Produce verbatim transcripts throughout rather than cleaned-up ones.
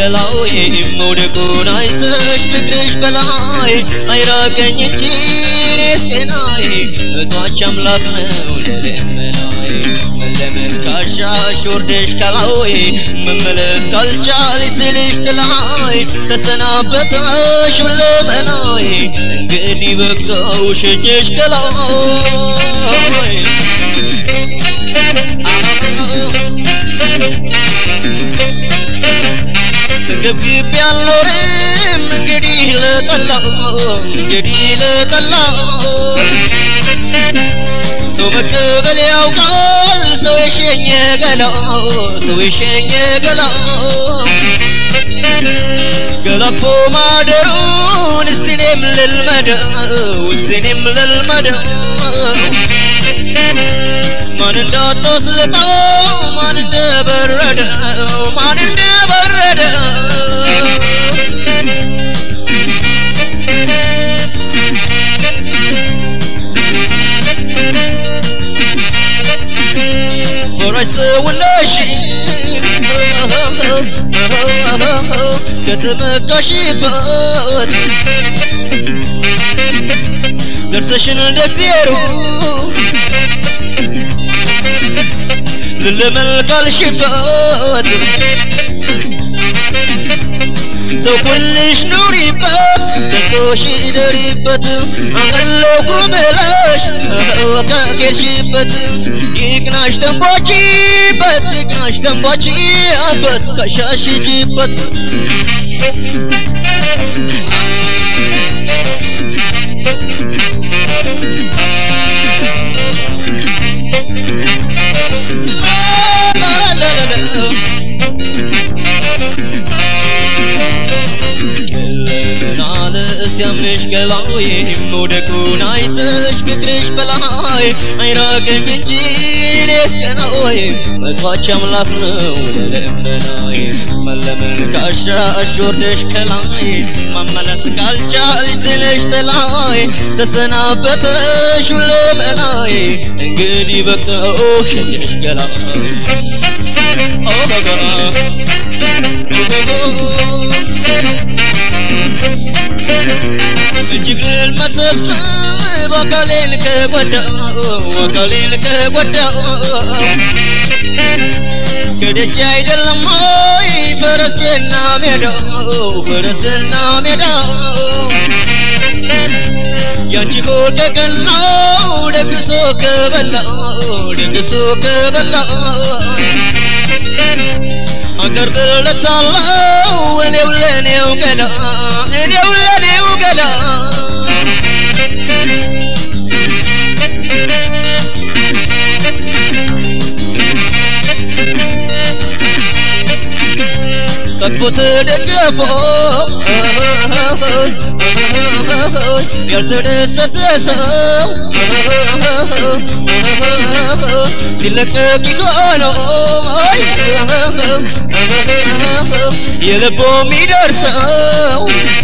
ገላዬ መውደቁን አይተሽ ፍቅርሽ በላይ አይራቀኝ እንጂ እስቴናዬ እሷች አምላክ ነው ለለመናዬ መለመን ካሻሽ ወርደሽ ከላዬ መመለስ ካልቻልሽ ልልሽ ጥላዬ ተሰናበተሽ ለመናዬ እንግዲህ በቃው ሸኘሽ ከላዬ ግብግብ ያልኖርም እንግዲህ ለጠላው እንግዲህ ለጠላው ሰው መቀበል ያውቃል ሰው የሸኘ ገላው ሰው የሸኘ ገላው ገላኮ ማደሩን እስቲኔም ልልመደው እስቲኔም ልልመደው ማን እንዳታስለጣው ማን እንደበረደው ማን እንደበረደው ወራሽ ሰውነሽ ከተመካሽበት ደርሰሽን እንደዚያሩ للملك الشفات تو كلش نوري بات تكوشي دري بات أغلو كربلاش وكاكر شبات يكناش تنبوشي بات يكناش تنبوشي بات كشاشي جيبات يامنش قلاي مودكون عيتش فكرش بلاي عيراقن بنجين استناي مزغاش املاكنا وللمناي ملمن كاشاش وردش كلاي مملس كالجال سلش تلاي تسنابتش ولمناي انقدي بكتو شجش قلاي جبل مسبسب وقليل كقدا وقليل كقدا كده جاي دلماي فرسنا ميدا فرسنا ميدا يانجي كودا كنا دكسو كبلا دكسو كبلا أقرب لتصالح وأنا ولاني وقلا أنا ولاني وقلا تكبت دقفو يرتدست سو سلك كيلو يلبو ميدرسو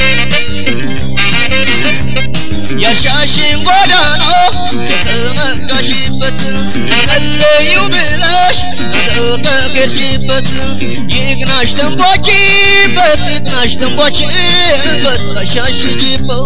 يا شاشين غدانو يتمكشبت نغليو بلاش كرشبت يقناش تنبوشيبت يقناش تنبوشيبت شاشي جيبو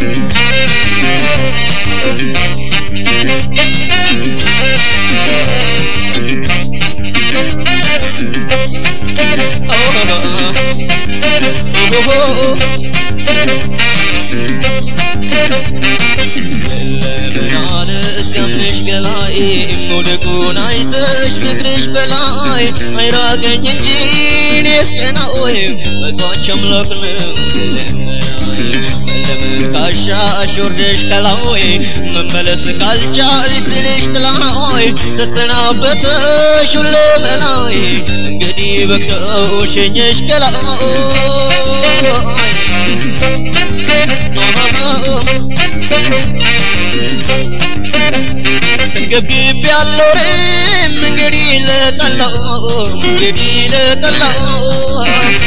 للمنانس يمنش قلاي مودكون عيتش فكرش بلاي عيراقن جنجين يستناوي بزوات شملقنا للمناي ملمن كاشاش وردش كلاوي مملس كالجال سلش تلاوي تسنابتش للمناي انقدي بكو شنيش كلاوي قبيب يالوريم انقدي لطلعو انقدي لطلعو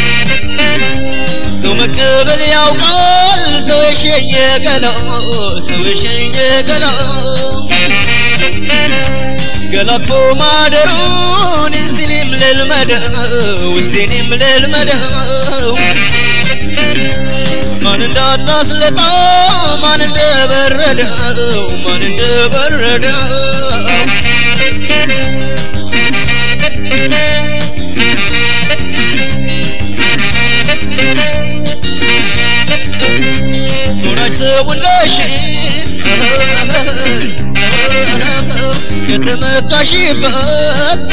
سو مقبل يوقال سو شي قلو سو شي قلو قلقو مادرون استلم لل للمدى وستيني ملل مدى ما نداتا سلطا ما ندبرد ما ندبرد وناشي يتمكاشيبات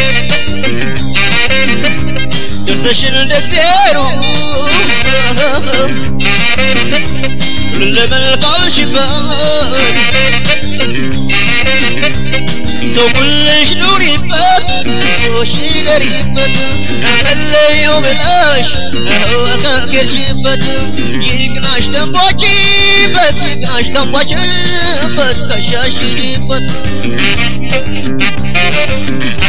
جلسشن دكتيرو للمن القاشبات سو كلش نوري بات وشي دريبات خلي يوم العاش هو كاكر شبات يقناش تنبوشي بات يقناش تنبوشي بات كشاش جيبات